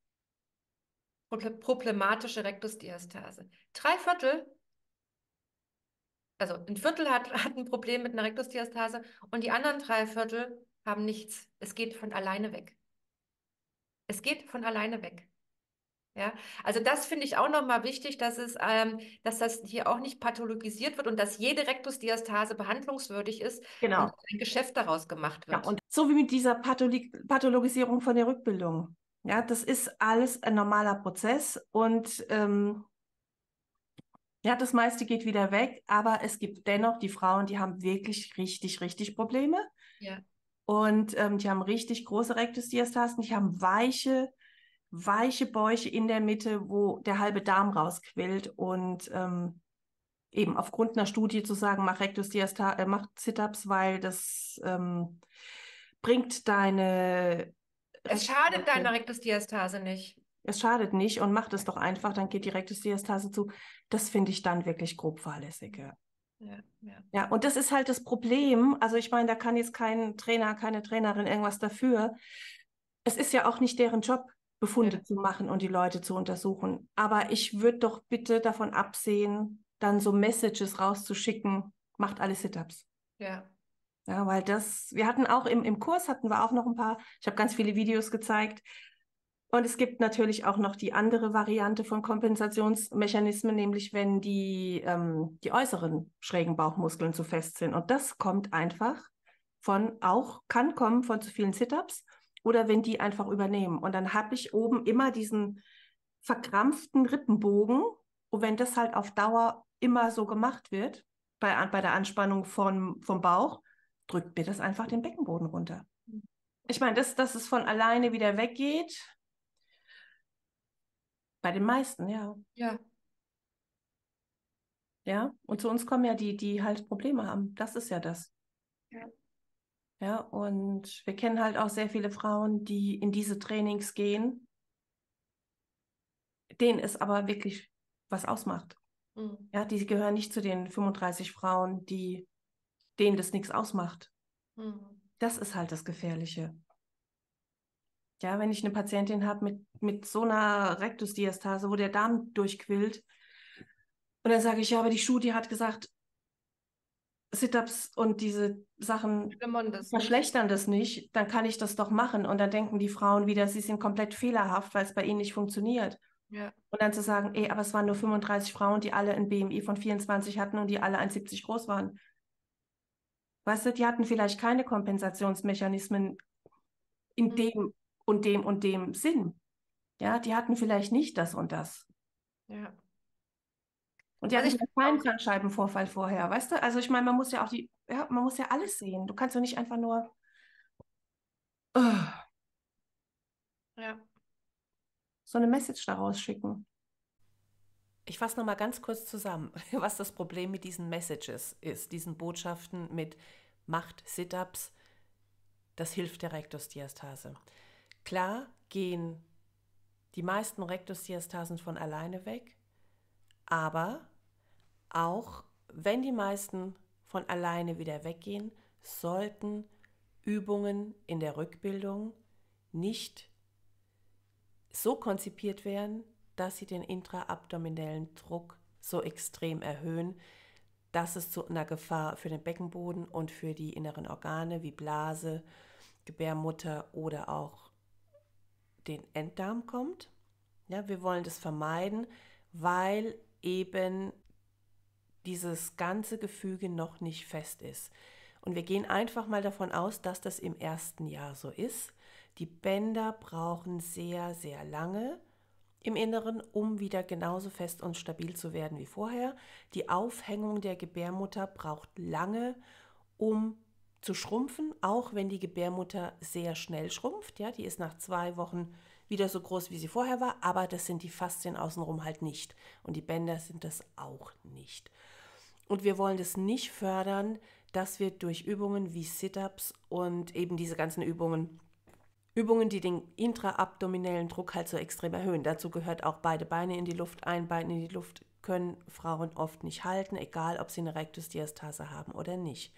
proble- problematische Rektusdiastase. Drei Viertel, also ein Viertel hat, hat ein Problem mit einer Rektusdiastase und die anderen drei Viertel haben nichts. Es geht von alleine weg. Es geht von alleine weg. Ja, also das finde ich auch nochmal wichtig, dass es, ähm, dass das hier auch nicht pathologisiert wird und dass jede Rektusdiastase behandlungswürdig ist und genau. ein Geschäft daraus gemacht Ja, wird. und so wie mit dieser Patholi Pathologisierung von der Rückbildung. Ja, das ist alles ein normaler Prozess und ähm, ja, das meiste geht wieder weg, aber es gibt dennoch die Frauen, die haben wirklich richtig, richtig Probleme Ja. und ähm, die haben richtig große Rektusdiastasen, die haben weiche, weiche Bäuche in der Mitte, wo der halbe Darm rausquillt und ähm, eben aufgrund einer Studie zu sagen, mach Rektusdiasta äh, mach Sit-Ups, weil das ähm, bringt deine Es schadet deiner Rektusdiastase. Rektusdiastase nicht. Es schadet nicht und macht es doch einfach, dann geht die Rektusdiastase zu. Das finde ich dann wirklich grob fahrlässig. Ja. Ja, ja. Ja, und das ist halt das Problem. Also ich meine, da kann jetzt kein Trainer, keine Trainerin irgendwas dafür. Es ist ja auch nicht deren Job, Ja. Befunde zu machen und die Leute zu untersuchen. Aber ich würde doch bitte davon absehen, dann so Messages rauszuschicken, macht alle Sit-Ups. Ja. Ja, weil das, wir hatten auch im, im Kurs hatten wir auch noch ein paar, ich habe ganz viele Videos gezeigt. Und es gibt natürlich auch noch die andere Variante von Kompensationsmechanismen, nämlich wenn die, ähm, die äußeren schrägen Bauchmuskeln zu fest sind. Und das kommt einfach von, auch kann kommen von zu vielen Sit-ups oder wenn die einfach übernehmen. Und dann habe ich oben immer diesen verkrampften Rippenbogen. Und wenn das halt auf Dauer immer so gemacht wird, bei, bei der Anspannung von, vom Bauch, drückt mir das einfach den Beckenboden runter. Ich meine, dass, dass es von alleine wieder weggeht, bei den meisten, ja. Ja. Ja, und zu uns kommen ja die, die halt Probleme haben. Das ist ja das. Ja. Ja, und wir kennen halt auch sehr viele Frauen, die in diese Trainings gehen, denen es aber wirklich was ausmacht. Mhm. Ja, die gehören nicht zu den fünfunddreißig Frauen, die, denen das nichts ausmacht. Mhm. Das ist halt das Gefährliche. Ja, wenn ich eine Patientin habe mit, mit so einer Rektusdiastase, wo der Darm durchquillt, und dann sage ich, ja, aber die Studie hat gesagt, Sit-ups und diese Sachen Schlimmern das nicht. verschlechtern das nicht, dann kann ich das doch machen. Und dann denken die Frauen wieder, sie sind komplett fehlerhaft, weil es bei ihnen nicht funktioniert. Ja. Und dann zu sagen, ey, aber es waren nur fünfunddreißig Frauen, die alle ein B M I von vierundzwanzig hatten und die alle eins Komma siebzig groß waren. Weißt du, die hatten vielleicht keine Kompensationsmechanismen in Mhm. dem und dem und dem Sinn. Ja, die hatten vielleicht nicht das und das. Ja. Und die Also hatten ich vielleicht keinen Bandscheibenvorfall vorher, weißt du? Also ich meine, man muss ja auch die, ja, man muss ja alles sehen. Du kannst doch nicht einfach nur uh, ja. so eine Message daraus schicken. Ich fasse nochmal ganz kurz zusammen, was das Problem mit diesen Messages ist, diesen Botschaften mit Macht, Sit-ups, das hilft der Rektusdiastase. Klar gehen die meisten Rektusdiastasen von alleine weg, aber auch wenn die meisten von alleine wieder weggehen, sollten Übungen in der Rückbildung nicht so konzipiert werden, dass sie den intraabdominellen Druck so extrem erhöhen, dass es zu einer Gefahr für den Beckenboden und für die inneren Organe wie Blase, Gebärmutter oder auch den Enddarm kommt. Ja, wir wollen das vermeiden, weil eben dieses ganze Gefüge noch nicht fest ist. Und wir gehen einfach mal davon aus, dass das im ersten Jahr so ist. Die Bänder brauchen sehr, sehr lange im Inneren, um wieder genauso fest und stabil zu werden wie vorher. Die Aufhängung der Gebärmutter braucht lange, um zu schrumpfen, auch wenn die Gebärmutter sehr schnell schrumpft. Ja, die ist nach zwei Wochen wieder so groß, wie sie vorher war, aber das sind die Faszien außenrum halt nicht. Und die Bänder sind das auch nicht. Und wir wollen das nicht fördern, dass wir durch Übungen wie Sit-ups und eben diese ganzen Übungen, Übungen, die den intraabdominellen Druck halt so extrem erhöhen. Dazu gehört auch beide Beine in die Luft, ein Bein in die Luft, können Frauen oft nicht halten, egal ob sie eine Rektusdiastase haben oder nicht.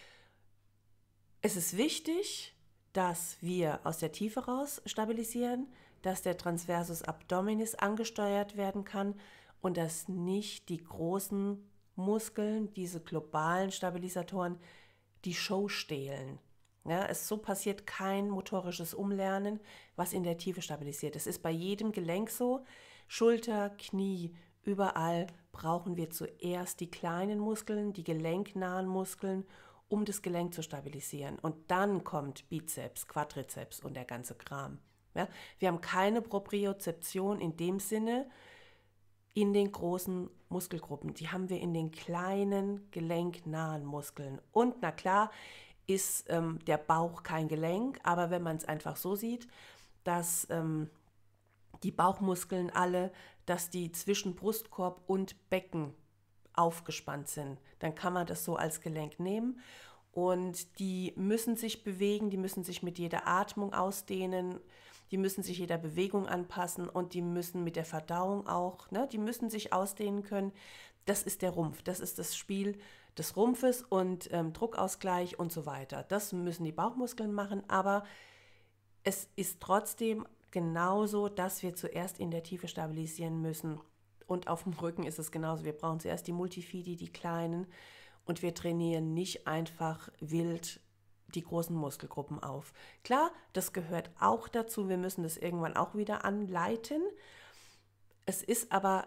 Es ist wichtig, dass wir aus der Tiefe raus stabilisieren, dass der Transversus Abdominis angesteuert werden kann und dass nicht die großen Muskeln, diese globalen Stabilisatoren, die Show stehlen. Ja, es so passiert kein motorisches Umlernen, was in der Tiefe stabilisiert. Es ist bei jedem Gelenk so. Schulter, Knie, überall brauchen wir zuerst die kleinen Muskeln, die gelenknahen Muskeln, um das Gelenk zu stabilisieren. Und dann kommt Bizeps, Quadrizeps und der ganze Kram. Ja, wir haben keine Propriozeption in dem Sinne in den großen Muskelgruppen. Die haben wir in den kleinen, gelenknahen Muskeln. Und na klar, ist ähm, der Bauch kein Gelenk, aber wenn man es einfach so sieht, dass ähm, die Bauchmuskeln alle, dass die zwischen Brustkorb und Becken aufgespannt sind, dann kann man das so als Gelenk nehmen und die müssen sich bewegen, die müssen sich mit jeder Atmung ausdehnen, die müssen sich jeder Bewegung anpassen und die müssen mit der Verdauung auch, ne, die müssen sich ausdehnen können. Das ist der Rumpf, das ist das Spiel des Rumpfes und ähm, Druckausgleich und so weiter. Das müssen die Bauchmuskeln machen, aber es ist trotzdem genauso, dass wir zuerst in der Tiefe stabilisieren müssen. Und auf dem Rücken ist es genauso. Wir brauchen zuerst die Multifidi, die kleinen, Und wir trainieren nicht einfach wild die großen Muskelgruppen auf. Klar, das gehört auch dazu. Wir müssen das irgendwann auch wieder anleiten. Es ist aber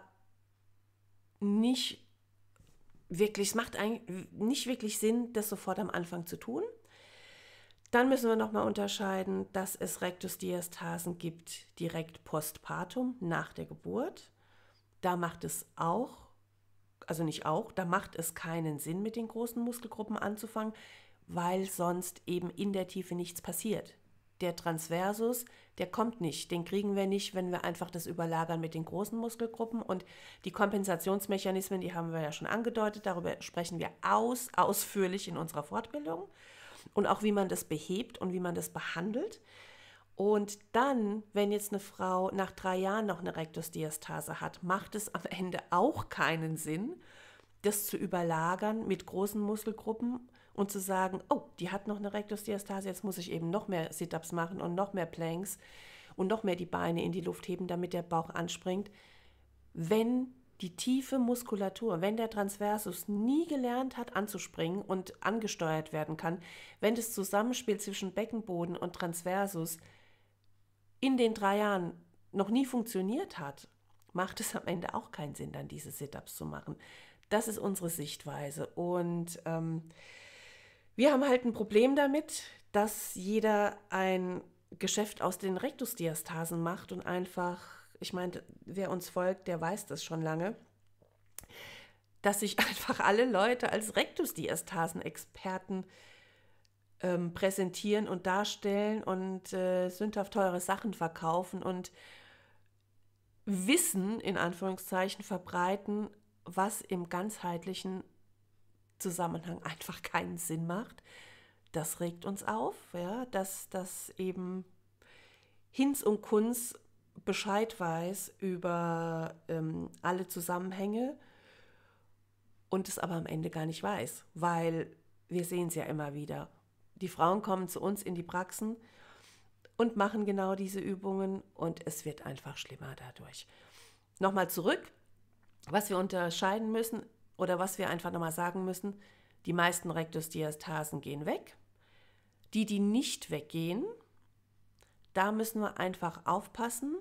nicht wirklich, es macht eigentlich nicht wirklich Sinn, das sofort am Anfang zu tun. Dann müssen wir nochmal unterscheiden, dass es Rektusdiastasen gibt direkt postpartum, nach der Geburt. Da macht es auch, also nicht auch, da macht es keinen Sinn, mit den großen Muskelgruppen anzufangen, weil sonst eben in der Tiefe nichts passiert. Der Transversus, der kommt nicht, den kriegen wir nicht, wenn wir einfach das überlagern mit den großen Muskelgruppen. Und die Kompensationsmechanismen, die haben wir ja schon angedeutet, darüber sprechen wir aus, ausführlich in unserer Fortbildung. Und auch wie man das behebt und wie man das behandelt. Und dann, wenn jetzt eine Frau nach drei Jahren noch eine Rektusdiastase hat, macht es am Ende auch keinen Sinn, das zu überlagern mit großen Muskelgruppen und zu sagen, oh, die hat noch eine Rektusdiastase, jetzt muss ich eben noch mehr Sit-Ups machen und noch mehr Planks und noch mehr die Beine in die Luft heben, damit der Bauch anspringt. Wenn die tiefe Muskulatur, wenn der Transversus nie gelernt hat anzuspringen und angesteuert werden kann, wenn das Zusammenspiel zwischen Beckenboden und Transversus in den drei Jahren noch nie funktioniert hat, macht es am Ende auch keinen Sinn, dann diese Sit-Ups zu machen. Das ist unsere Sichtweise. Und ähm, wir haben halt ein Problem damit, dass jeder ein Geschäft aus den Rektusdiastasen macht und einfach, ich meine, wer uns folgt, der weiß das schon lange, dass sich einfach alle Leute als Rektusdiastasen-Experten ähm, präsentieren und darstellen und äh, sündhaft teure Sachen verkaufen und Wissen, in Anführungszeichen, verbreiten, was im ganzheitlichen Zusammenhang einfach keinen Sinn macht. Das regt uns auf, ja, dass das eben Hinz und Kunz Bescheid weiß über ähm, alle Zusammenhänge und es aber am Ende gar nicht weiß, weil wir sehen es ja immer wieder. Die Frauen kommen zu uns in die Praxen und machen genau diese Übungen und es wird einfach schlimmer dadurch. Nochmal zurück, was wir unterscheiden müssen oder was wir einfach nochmal sagen müssen, die meisten Rektusdiastasen gehen weg. Die, die nicht weggehen, da müssen wir einfach aufpassen,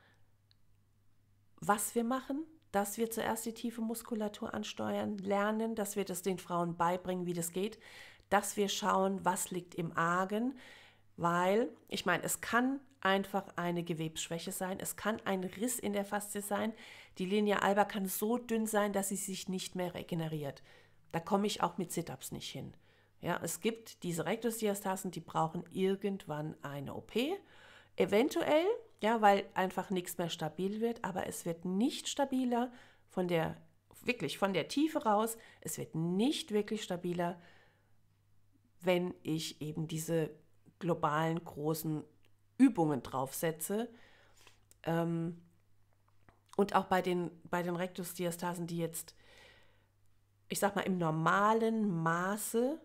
was wir machen, dass wir zuerst die tiefe Muskulatur ansteuern, lernen, dass wir das den Frauen beibringen, wie das geht, dass wir schauen, was liegt im Argen, weil, ich meine, es kann einfach eine Gewebsschwäche sein, es kann ein Riss in der Faszie sein, die Linea alba kann so dünn sein, dass sie sich nicht mehr regeneriert. Da komme ich auch mit Sit-Ups nicht hin. Ja, es gibt diese Rektusdiastasen, die brauchen irgendwann eine O P, eventuell, ja, weil einfach nichts mehr stabil wird, aber es wird nicht stabiler von der, wirklich von der Tiefe raus, es wird nicht wirklich stabiler, wenn ich eben diese globalen großen Übungen draufsetze. Ähm, und auch bei den, bei den Rektusdiastasen, die jetzt, ich sag mal, im normalen Maße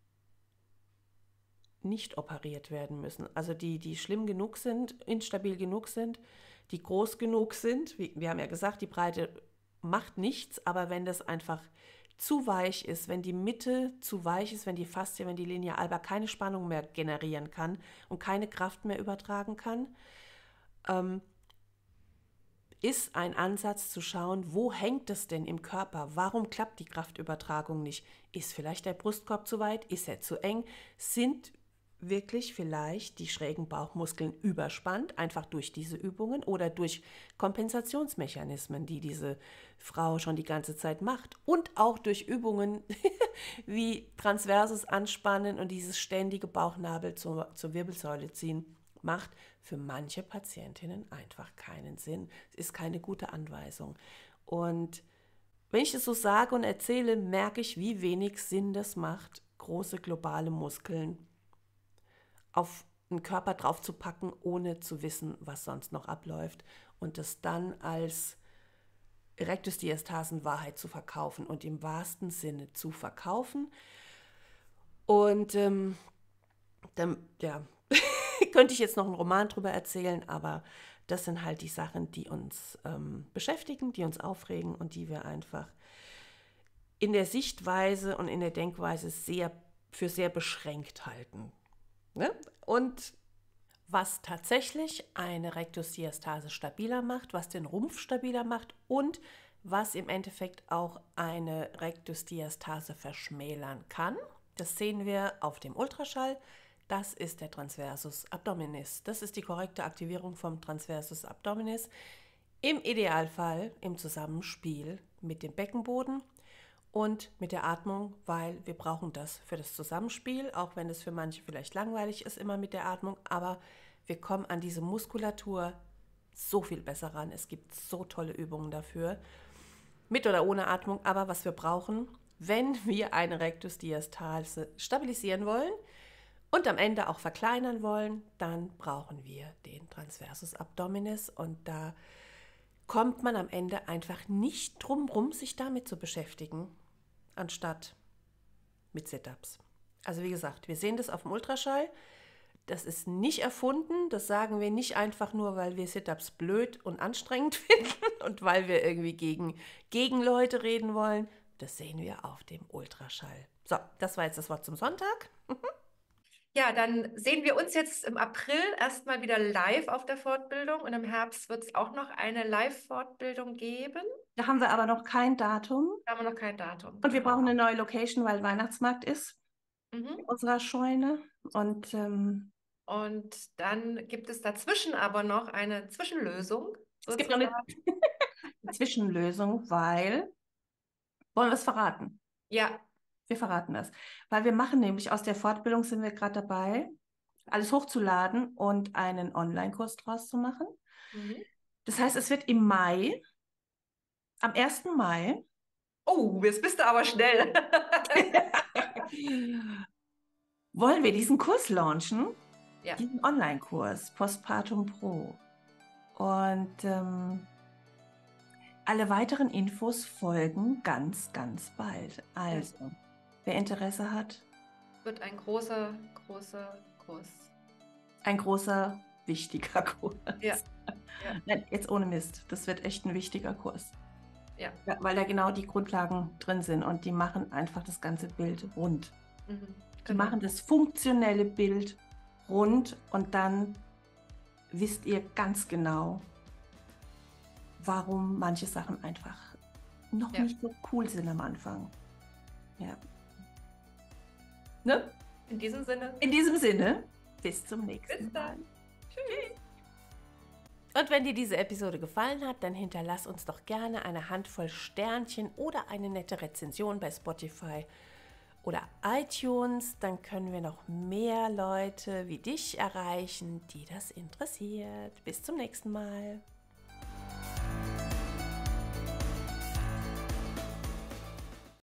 nicht operiert werden müssen. Also die, die schlimm genug sind, instabil genug sind, die groß genug sind. Wie, wir haben ja gesagt, die Breite macht nichts, aber wenn das einfach zu weich ist, wenn die Mitte zu weich ist, wenn die Faszie, wenn die Linea alba keine Spannung mehr generieren kann und keine Kraft mehr übertragen kann, ähm, ist ein Ansatz zu schauen, wo hängt es denn im Körper? Warum klappt die Kraftübertragung nicht? Ist vielleicht der Brustkorb zu weit? Ist er zu eng? Sind wirklich vielleicht die schrägen Bauchmuskeln überspannt, einfach durch diese Übungen oder durch Kompensationsmechanismen, die diese Frau schon die ganze Zeit macht und auch durch Übungen wie Transversus anspannen und dieses ständige Bauchnabel zur, zur Wirbelsäule ziehen, macht für manche Patientinnen einfach keinen Sinn. Es ist keine gute Anweisung. Und wenn ich es so sage und erzähle, merke ich, wie wenig Sinn das macht, große globale Muskeln auf den Körper drauf zu packen, ohne zu wissen, was sonst noch abläuft und das dann als Rektusdiastasen-Wahrheit zu verkaufen und im wahrsten Sinne zu verkaufen. Und ähm, dann, ja, könnte ich jetzt noch einen Roman drüber erzählen, aber das sind halt die Sachen, die uns ähm, beschäftigen, die uns aufregen und die wir einfach in der Sichtweise und in der Denkweise sehr, für sehr beschränkt halten. Ne? Und was tatsächlich eine Rektusdiastase stabiler macht, was den Rumpf stabiler macht und was im Endeffekt auch eine Rektusdiastase verschmälern kann. Das sehen wir auf dem Ultraschall. Das ist der Transversus Abdominis. Das ist die korrekte Aktivierung vom Transversus Abdominis. Im Idealfall im Zusammenspiel mit dem Beckenboden und mit der Atmung, weil wir brauchen das für das Zusammenspiel, auch wenn es für manche vielleicht langweilig ist, immer mit der Atmung, aber wir kommen an diese Muskulatur so viel besser ran. Es gibt so tolle Übungen dafür, mit oder ohne Atmung, aber was wir brauchen, wenn wir eine Rektusdiastase stabilisieren wollen und am Ende auch verkleinern wollen, dann brauchen wir den Transversus Abdominis und da kommt man am Ende einfach nicht drum rum, sich damit zu beschäftigen, anstatt mit Sit-Ups. Also wie gesagt, wir sehen das auf dem Ultraschall. Das ist nicht erfunden, das sagen wir nicht einfach nur, weil wir Sit-Ups blöd und anstrengend finden und weil wir irgendwie gegen, gegen Leute reden wollen. Das sehen wir auf dem Ultraschall. So, das war jetzt das Wort zum Sonntag. Ja, dann sehen wir uns jetzt im April erstmal wieder live auf der Fortbildung und im Herbst wird es auch noch eine Live-Fortbildung geben. Da haben wir aber noch kein Datum. Da haben wir noch kein Datum. Und wir brauchen eine neue Location, weil Weihnachtsmarkt ist Mhm. in unserer Scheune. Und ähm, Und dann gibt es dazwischen aber noch eine Zwischenlösung. es gibt noch eine Zwischenlösung, weil, wollen wir es verraten? Ja. Wir verraten das. Weil wir machen nämlich aus der Fortbildung, sind wir gerade dabei, alles hochzuladen und einen Online-Kurs draus zu machen. Mhm. Das heißt, es wird im Mai, am ersten Mai. Oh, jetzt bist du aber schnell. Wollen wir diesen Kurs launchen? Ja. Diesen Online-Kurs, Postpartum Pro. Und ähm, alle weiteren Infos folgen ganz, ganz bald. Also, ja. Wer Interesse hat, Wird ein großer, großer Kurs. Ein großer, wichtiger Kurs. Ja. Ja. Nein, jetzt ohne Mist. Das wird echt ein wichtiger Kurs. Ja. Ja, weil da genau die Grundlagen drin sind und die machen einfach das ganze Bild rund. Mhm, die genau. machen das funktionelle Bild rund und dann wisst ihr ganz genau, warum manche Sachen einfach noch Ja. nicht so cool sind am Anfang. Ja. Ne? In diesem Sinne. In diesem Sinne, bis zum nächsten Bis Mal. dann. Tschüss. Und wenn dir diese Episode gefallen hat, dann hinterlass uns doch gerne eine Handvoll Sternchen oder eine nette Rezension bei Spotify oder iTunes. Dann können wir noch mehr Leute wie dich erreichen, die das interessiert. Bis zum nächsten Mal.